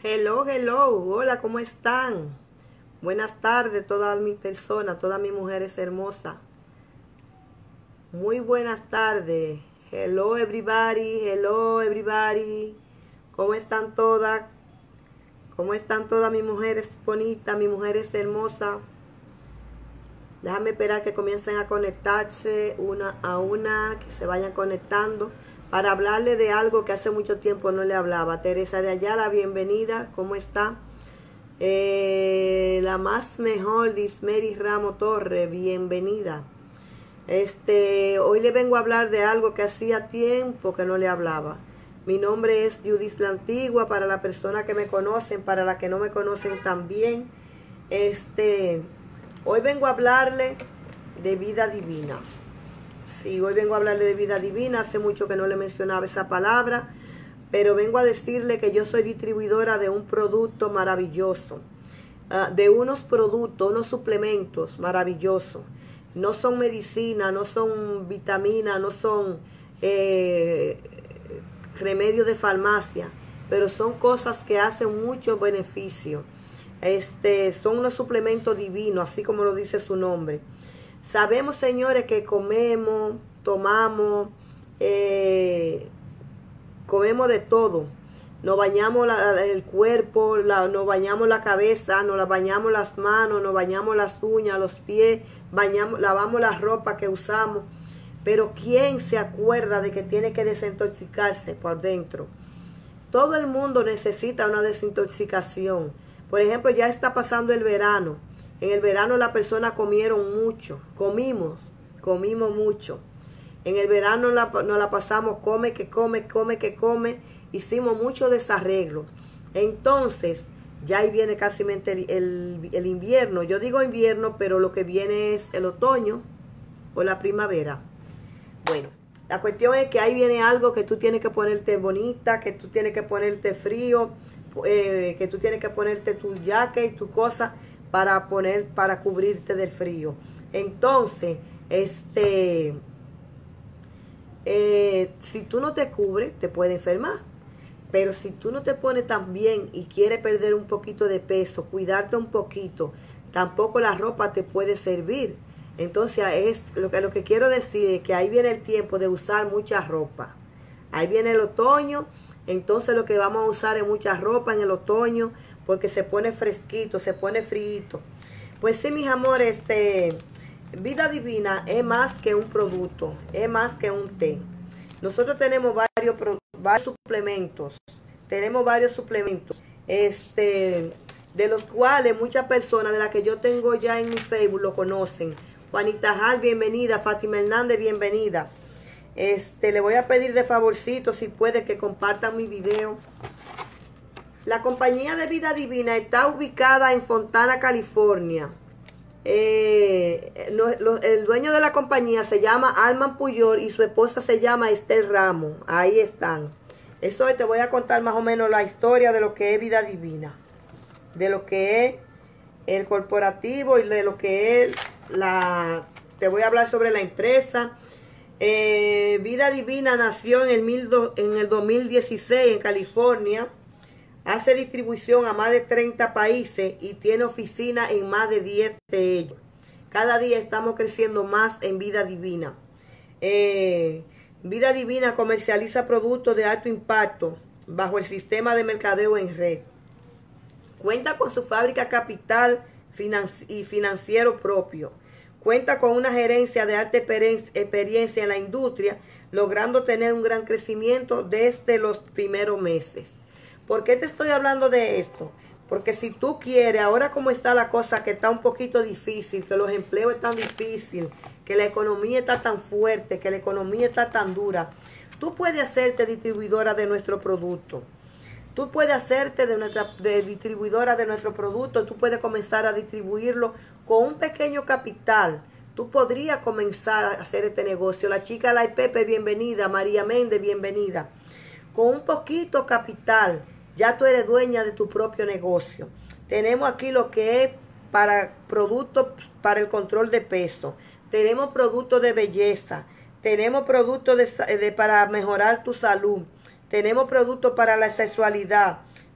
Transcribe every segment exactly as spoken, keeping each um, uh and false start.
Hello, hello, hola, ¿cómo están? Buenas tardes, todas mis personas, todas mis mujeres hermosas. Muy buenas tardes. Hello, everybody, hello, everybody. ¿Cómo están todas? ¿Cómo están todas mis mujeres bonitas, mis mujeres hermosas? Déjame esperar que comiencen a conectarse una a una, que se vayan conectando, para hablarle de algo que hace mucho tiempo no le hablaba. Teresa de Ayala, bienvenida, ¿cómo está? Eh, la más mejor, Lismeri Ramos Torre, bienvenida. Este, hoy le vengo a hablar de algo que hacía tiempo que no le hablaba. Mi nombre es Judith la Antigua, para las personas que me conocen, para las que no me conocen también. Este, hoy vengo a hablarle de vida divina. Sí, hoy vengo a hablarle de vida divina. Hace mucho que no le mencionaba esa palabra, pero vengo a decirle que yo soy distribuidora de un producto maravilloso, uh, de unos productos, unos suplementos maravillosos. No son medicina, no son vitaminas, no son eh, remedios de farmacia, pero son cosas que hacen mucho beneficio. Este, son unos suplementos divinos, así como lo dice su nombre. Sabemos, señores, que comemos, tomamos, eh, comemos de todo. Nos bañamos la, el cuerpo, la, nos bañamos la cabeza, nos bañamos las manos, nos bañamos las uñas, los pies, bañamos, lavamos la ropa que usamos. Pero ¿quién se acuerda de que tiene que desintoxicarse por dentro? Todo el mundo necesita una desintoxicación. Por ejemplo, ya está pasando el verano. En el verano las personas comieron mucho, comimos, comimos mucho. En el verano la, nos la pasamos, come, que come, come, que come. Hicimos mucho desarreglo. Entonces, ya ahí viene casi el, el, el invierno. Yo digo invierno, pero lo que viene es el otoño o la primavera. Bueno, la cuestión es que ahí viene algo que tú tienes que ponerte bonita, que tú tienes que ponerte frío, eh, que tú tienes que ponerte tu jacket y tu cosa para poner, para cubrirte del frío. Entonces, este, eh, si tú no te cubres, te puede enfermar. Pero si tú no te pones tan bien y quieres perder un poquito de peso, cuidarte un poquito, tampoco la ropa te puede servir. Entonces, es lo que, lo que quiero decir es que ahí viene el tiempo de usar mucha ropa. Ahí viene el otoño, entonces lo que vamos a usar es mucha ropa en el otoño, porque se pone fresquito, se pone frío. Pues sí, mis amores, este, vida divina es más que un producto, es más que un té. Nosotros tenemos varios, varios suplementos, tenemos varios suplementos, este, de los cuales muchas personas de las que yo tengo ya en mi Facebook lo conocen. Juanita Jal, bienvenida. Fátima Hernández, bienvenida. Este, le voy a pedir de favorcito, si puede, que compartan mi video. La compañía de Vida Divina está ubicada en Fontana, California. Eh, lo, lo, el dueño de la compañía se llama Alman Puyol y su esposa se llama Estel Ramos. Ahí están. Eso te voy a contar más o menos la historia de lo que es Vida Divina, de lo que es el corporativo y de lo que es la... Te voy a hablar sobre la empresa. Eh, Vida Divina nació en el, mil do, en el dos mil dieciséis en California. Hace distribución a más de treinta países y tiene oficina en más de diez de ellos. Cada día estamos creciendo más en Vida Divina. Eh, Vida Divina comercializa productos de alto impacto bajo el sistema de mercadeo en red. Cuenta con su fábrica capital financi- y financiero propio. Cuenta con una gerencia de alta experiencia en la industria, logrando tener un gran crecimiento desde los primeros meses. ¿Por qué te estoy hablando de esto? Porque si tú quieres, ahora como está la cosa, que está un poquito difícil, que los empleos están difíciles, que la economía está tan fuerte, que la economía está tan dura, tú puedes hacerte distribuidora de nuestro producto. Tú puedes hacerte de, nuestra, de distribuidora de nuestro producto, tú puedes comenzar a distribuirlo con un pequeño capital. Tú podrías comenzar a hacer este negocio. La chica La Pepe, bienvenida. María Méndez, bienvenida. Con un poquito capital, ya tú eres dueña de tu propio negocio. Tenemos aquí lo que es para productos para el control de peso. Tenemos productos de belleza. Tenemos productos de, de, para mejorar tu salud. Tenemos productos para la sexualidad.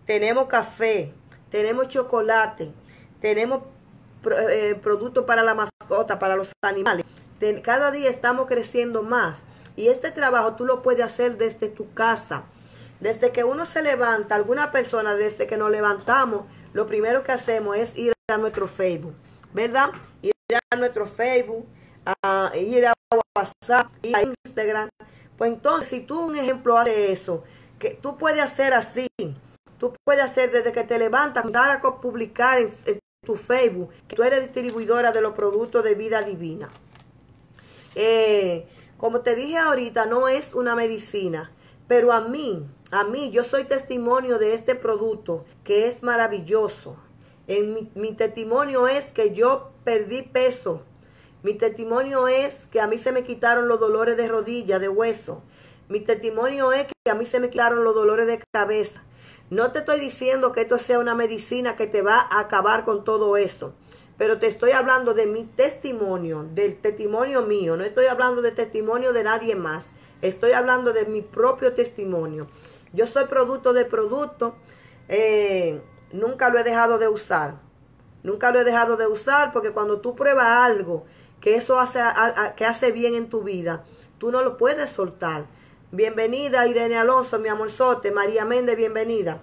tenemos café, tenemos chocolate, tenemos eh, productos para la mascota, para los animales. Cada día estamos creciendo más. Y este trabajo tú lo puedes hacer desde tu casa. Desde que uno se levanta, alguna persona, desde que nos levantamos, lo primero que hacemos es ir a nuestro Facebook, ¿verdad? Ir a nuestro Facebook, a ir a WhatsApp, ir a Instagram. Pues entonces, si tú, un ejemplo, haces eso, que tú puedes hacer así, tú puedes hacer desde que te levantas, dar a publicar en, en tu Facebook, que tú eres distribuidora de los productos de Vida Divina. Eh, como te dije ahorita, no es una medicina, pero a mí, a mí, yo soy testimonio de este producto que es maravilloso. En mi, mi testimonio es que yo perdí peso. Mi testimonio es que a mí se me quitaron los dolores de rodilla, de hueso. Mi testimonio es que a mí se me quitaron los dolores de cabeza. No te estoy diciendo que esto sea una medicina que te va a acabar con todo eso. Pero te estoy hablando de mi testimonio, del testimonio mío. No estoy hablando del testimonio de nadie más. Estoy hablando de mi propio testimonio. Yo soy producto de producto. Eh, nunca lo he dejado de usar. Nunca lo he dejado de usar porque cuando tú pruebas algo que eso hace, a, a, que hace bien en tu vida, tú no lo puedes soltar. Bienvenida Irene Alonso, mi amorzote. María Méndez, bienvenida.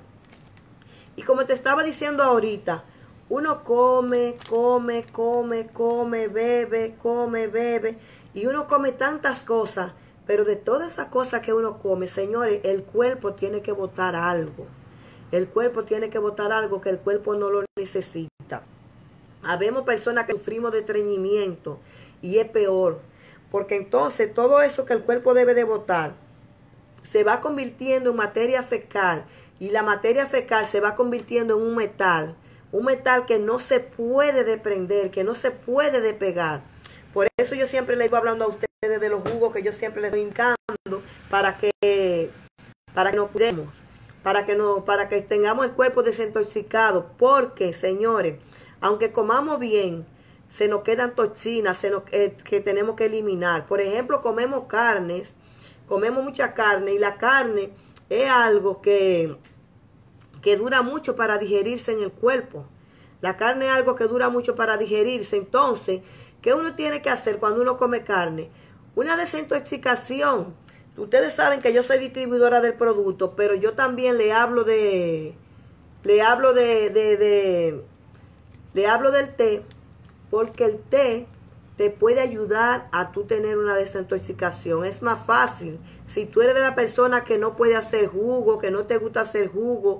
Y como te estaba diciendo ahorita, uno come, come, come, come, bebe, come, bebe. Y uno come tantas cosas. Pero de todas esas cosas que uno come, señores, el cuerpo tiene que botar algo. El cuerpo tiene que botar algo que el cuerpo no lo necesita. Habemos personas que sufrimos de estreñimiento y es peor. Porque entonces todo eso que el cuerpo debe de botar se va convirtiendo en materia fecal. Y la materia fecal se va convirtiendo en un metal. Un metal que no se puede desprender, que no se puede despegar. Por eso yo siempre les voy hablando a ustedes de los jugos que yo siempre les estoy indicando para que, para que nos cuidemos, para que, no, para que tengamos el cuerpo desintoxicado. Porque, señores, aunque comamos bien, se nos quedan toxinas se nos, eh, que tenemos que eliminar. Por ejemplo, comemos carnes, comemos mucha carne y la carne es algo que, que dura mucho para digerirse en el cuerpo. La carne es algo que dura mucho para digerirse. Entonces, ¿qué uno tiene que hacer cuando uno come carne? Una desintoxicación. Ustedes saben que yo soy distribuidora del producto, pero yo también le hablo de, le hablo de, de, de, le hablo del té, porque el té te puede ayudar a tú tener una desintoxicación. Es más fácil. Si tú eres de la persona que no puede hacer jugo, que no te gusta hacer jugo,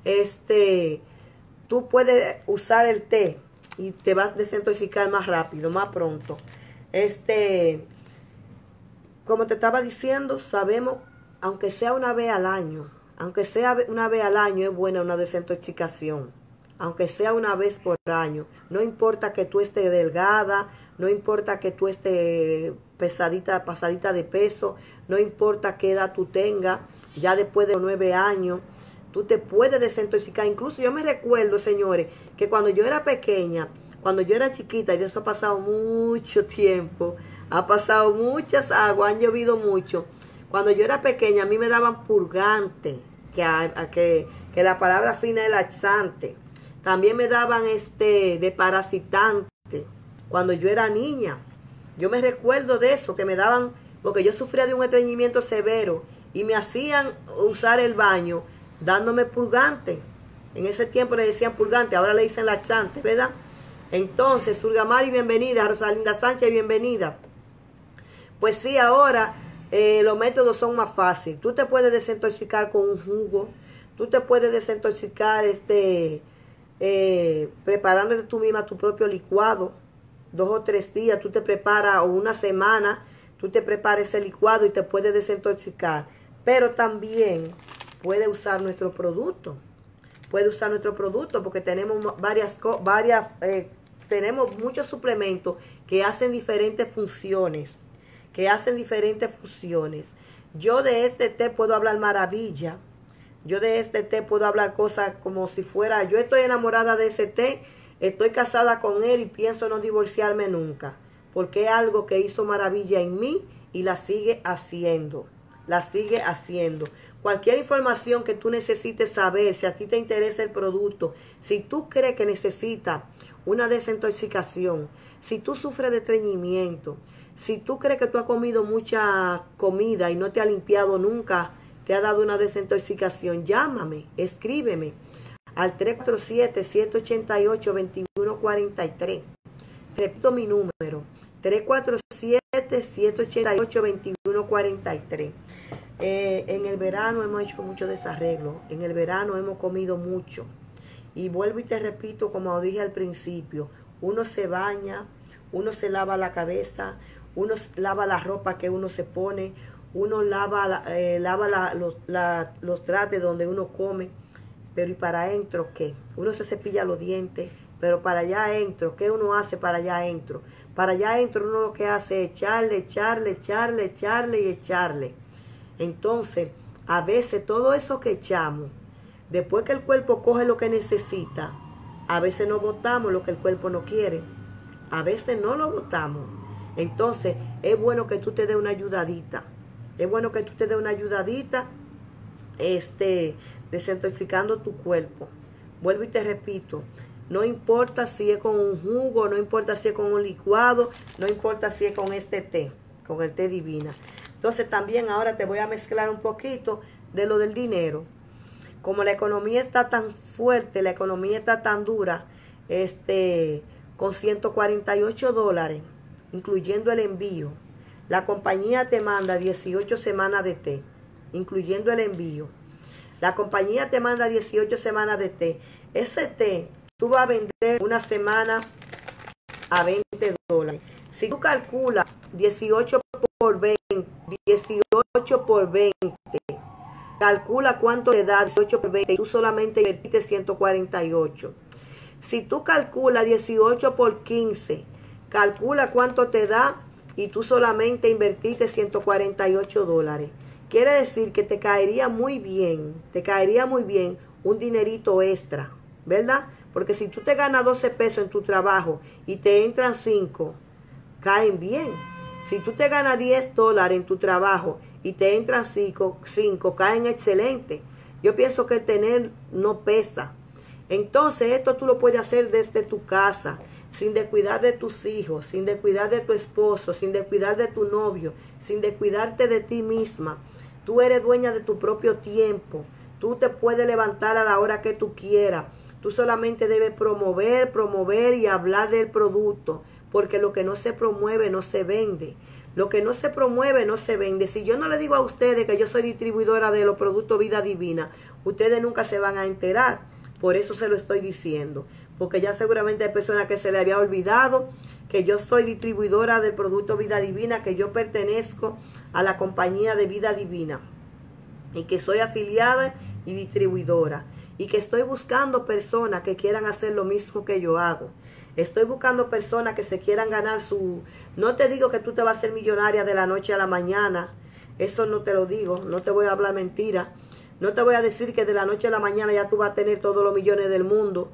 este, tú puedes usar el té y te vas a desintoxicar más rápido, más pronto. Este, como te estaba diciendo, sabemos, aunque sea una vez al año, aunque sea una vez al año, es buena una desintoxicación. Aunque sea una vez por año. No importa que tú estés delgada, no importa que tú estés pesadita, pasadita de peso, no importa qué edad tú tengas, ya después de nueve años, tú te puedes desintoxicar. Incluso yo me recuerdo, señores, que cuando yo era pequeña, cuando yo era chiquita, y eso ha pasado mucho tiempo, ha pasado muchas aguas, han llovido mucho. Cuando yo era pequeña, a mí me daban purgante, que, a, a que, que la palabra fina es laxante. También me daban este de parasitante cuando yo era niña. Yo me recuerdo de eso, que me daban, porque yo sufría de un estreñimiento severo y me hacían usar el baño dándome purgante. En ese tiempo le decían purgante, ahora le dicen laxante, ¿verdad? Entonces, Surgamari, bienvenida. Rosalinda Sánchez, bienvenida. Pues sí, ahora eh, los métodos son más fáciles. Tú te puedes desintoxicar con un jugo, tú te puedes desintoxicar este... Eh, preparándote tú misma tu propio licuado, dos o tres días, tú te preparas, o una semana, tú te preparas ese licuado y te puedes desintoxicar. Pero también puede usar nuestro producto, puede usar nuestro producto porque tenemos varias, varias eh, tenemos muchos suplementos que hacen diferentes funciones, que hacen diferentes funciones. Yo de este té puedo hablar maravilla. Yo de este té puedo hablar cosas como si fuera, yo estoy enamorada de ese té, estoy casada con él y pienso no divorciarme nunca. Porque es algo que hizo maravilla en mí y la sigue haciendo. La sigue haciendo. cualquier información que tú necesites saber, si a ti te interesa el producto, si tú crees que necesitas una desintoxicación, si tú sufres de estreñimiento, si tú crees que tú has comido mucha comida y no te ha limpiado nunca, te ha dado una desintoxicación, llámame, escríbeme al tres cuatro siete, siete ocho ocho, dos uno cuatro tres. Repito mi número, tres cuatro siete, siete ocho ocho, dos uno cuatro tres. Eh, en el verano hemos hecho mucho desarreglo, en el verano hemos comido mucho. Y vuelvo y te repito, como dije al principio, uno se baña, uno se lava la cabeza, uno lava la ropa que uno se pone, uno lava, eh, lava la, los, la, los trastes donde uno come, pero ¿y para adentro qué? Uno se cepilla los dientes, pero para allá adentro, ¿qué uno hace para allá adentro? Para allá adentro uno lo que hace es echarle, echarle, echarle, echarle y echarle. Entonces, a veces todo eso que echamos, después que el cuerpo coge lo que necesita, a veces no botamos lo que el cuerpo no quiere, a veces no lo botamos. Entonces, es bueno que tú te des una ayudadita, es bueno que tú te des una ayudadita, este, desintoxicando tu cuerpo. Vuelvo y te repito, no importa si es con un jugo, no importa si es con un licuado, no importa si es con este té, con el té Divina. Entonces también ahora te voy a mezclar un poquito de lo del dinero. Como la economía está tan fuerte, la economía está tan dura, este, con ciento cuarenta y ocho dólares, incluyendo el envío, la compañía te manda dieciocho semanas de té, incluyendo el envío. La compañía te manda dieciocho semanas de té. Ese té tú vas a vender una semana a veinte dólares. Si tú calculas dieciocho por veinte, dieciocho por veinte, calcula cuánto te da dieciocho por veinte y tú solamente invertiste ciento cuarenta y ocho. Si tú calculas dieciocho por quince, calcula cuánto te da y tú solamente invertiste ciento cuarenta y ocho dólares. Quiere decir que te caería muy bien, te caería muy bien un dinerito extra, ¿verdad? Porque si tú te ganas doce pesos en tu trabajo y te entran cinco, caen bien. Si tú te ganas diez dólares en tu trabajo y te entran cinco, cinco, caen excelente. Yo pienso que el tener no pesa. Entonces esto tú lo puedes hacer desde tu casa, sin descuidar de tus hijos, sin descuidar de tu esposo, sin descuidar de tu novio, sin descuidarte de ti misma. Tú eres dueña de tu propio tiempo. Tú te puedes levantar a la hora que tú quieras. Tú solamente debes promover, promover y hablar del producto, porque lo que no se promueve no se vende. Lo que no se promueve no se vende. Si yo no le digo a ustedes que yo soy distribuidora de los productos Vida Divina, ustedes nunca se van a enterar. Por eso se lo estoy diciendo, porque ya seguramente hay personas que se le había olvidado que yo soy distribuidora del producto Vida Divina, que yo pertenezco a la compañía de Vida Divina y que soy afiliada y distribuidora y que estoy buscando personas que quieran hacer lo mismo que yo hago. Estoy buscando personas que se quieran ganar su... No te digo que tú te vas a ser millonaria de la noche a la mañana, eso no te lo digo, no te voy a hablar mentira. No te voy a decir que de la noche a la mañana ya tú vas a tener todos los millones del mundo.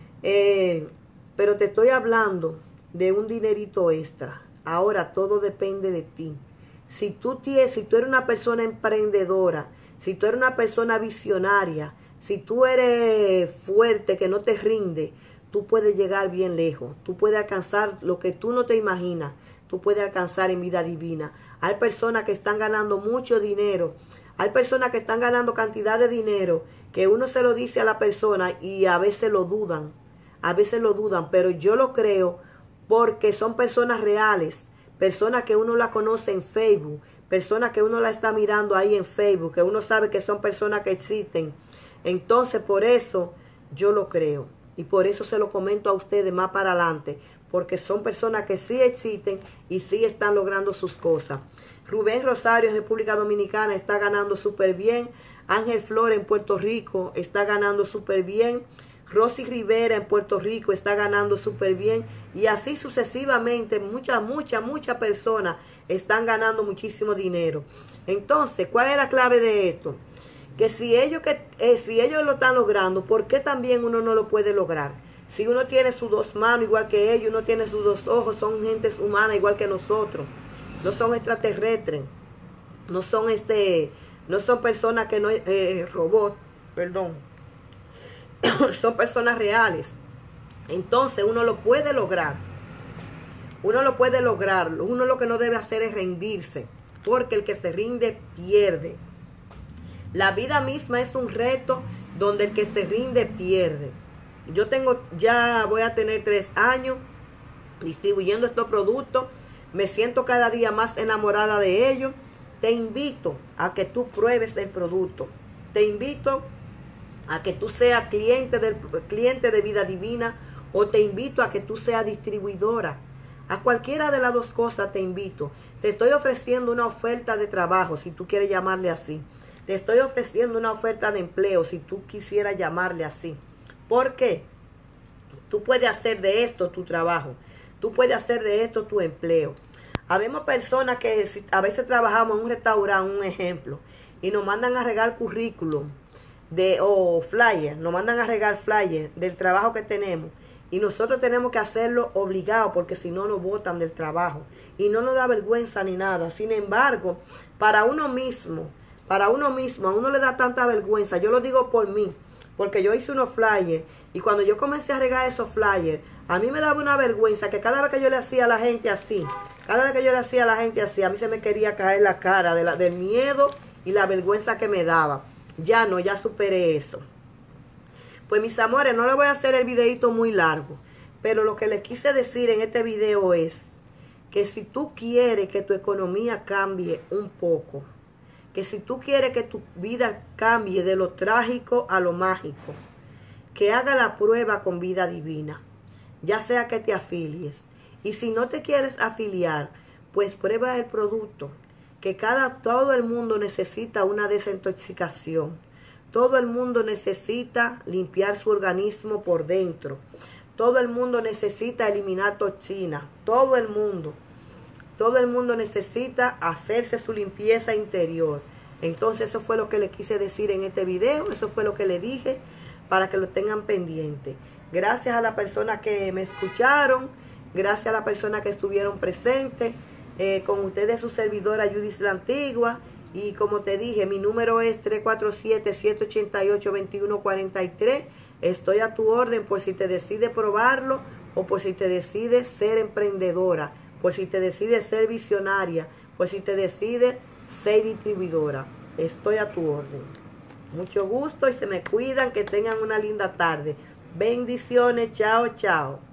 Eh, pero te estoy hablando de un dinerito extra. Ahora todo depende de ti. Si tú, tienes, si tú eres una persona emprendedora, si tú eres una persona visionaria, si tú eres fuerte, que no te rinde, tú puedes llegar bien lejos. Tú puedes alcanzar lo que tú no te imaginas. Tú puedes alcanzar en Vida Divina. Hay personas que están ganando mucho dinero. Hay personas que están ganando cantidad de dinero que uno se lo dice a la persona y a veces lo dudan. A veces lo dudan, pero yo lo creo porque son personas reales. Personas que uno la conoce en Facebook. Personas que uno la está mirando ahí en Facebook. Que uno sabe que son personas que existen. Entonces, por eso yo lo creo. Y por eso se lo comento a ustedes más para adelante. Porque son personas que sí existen y sí están logrando sus cosas. Rubén Rosario en República Dominicana está ganando súper bien. Ángel Flores en Puerto Rico está ganando súper bien. Rosy Rivera en Puerto Rico está ganando súper bien. Y así sucesivamente muchas, muchas, muchas personas están ganando muchísimo dinero. Entonces, ¿cuál es la clave de esto? Que si ellos, que, eh, si ellos lo están logrando, ¿por qué también uno no lo puede lograr? Si uno tiene sus dos manos igual que ellos, uno tiene sus dos ojos, son gentes humanas igual que nosotros. No son extraterrestres, no son este, No son personas que no, eh, robot, perdón, son personas reales. Entonces uno lo puede lograr. Uno lo puede lograr. Uno lo que no debe hacer es rendirse, porque el que se rinde pierde. La vida misma es un reto donde el que se rinde pierde. Yo tengo, ya voy a tener tres años distribuyendo estos productos. Me siento cada día más enamorada de ellos. Te invito a que tú pruebes el producto. Te invito a que tú seas cliente, del, cliente de Vida Divina, o te invito a que tú seas distribuidora. A cualquiera de las dos cosas te invito. Te estoy ofreciendo una oferta de trabajo, si tú quieres llamarle así. Te estoy ofreciendo una oferta de empleo, si tú quisieras llamarle así. ¿Por qué? Tú puedes hacer de esto tu trabajo. Tú puedes hacer de esto tu empleo. Habemos personas que a veces trabajamos en un restaurante, un ejemplo, y nos mandan a regar currículum de, o flyers, nos mandan a regar flyers del trabajo que tenemos. Y nosotros tenemos que hacerlo obligado, porque si no nos botan del trabajo. Y no nos da vergüenza ni nada. Sin embargo, para uno mismo, para uno mismo, a uno le da tanta vergüenza. Yo lo digo por mí, porque yo hice unos flyers. Y cuando yo comencé a regar esos flyers, a mí me daba una vergüenza que cada vez que yo le hacía a la gente así, cada vez que yo le hacía a la gente así, a mí se me quería caer la cara de la, del miedo y la vergüenza que me daba. Ya no, ya superé eso. Pues mis amores, no les voy a hacer el videito muy largo, pero lo que les quise decir en este video es que si tú quieres que tu economía cambie un poco, que si tú quieres que tu vida cambie de lo trágico a lo mágico, que haga la prueba con Vida Divina, ya sea que te afilies. Y si no te quieres afiliar, pues prueba el producto, que cada, todo el mundo necesita una desintoxicación. Todo el mundo necesita limpiar su organismo por dentro. Todo el mundo necesita eliminar toxinas. Todo el mundo. Todo el mundo necesita hacerse su limpieza interior. Entonces eso fue lo que le quise decir en este video. Eso fue lo que le dije para que lo tengan pendiente. Gracias a la persona que me escucharon. Gracias a la persona que estuvieron presentes. Eh, con ustedes su servidora Judith la Antigua. Y como te dije, mi número es tres cuatro siete, siete ocho ocho, dos uno cuatro tres. Estoy a tu orden por si te decides probarlo o por si te decides ser emprendedora, por si te decides ser visionaria, por si te decides ser distribuidora. Estoy a tu orden. Mucho gusto y se me cuidan, que tengan una linda tarde. Bendiciones, chao, chao.